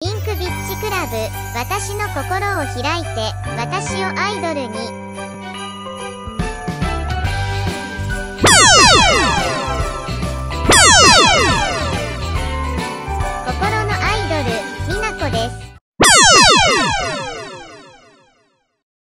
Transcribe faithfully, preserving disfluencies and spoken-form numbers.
ピンクビッチクラブ、私の心を開いて、私をアイドルに。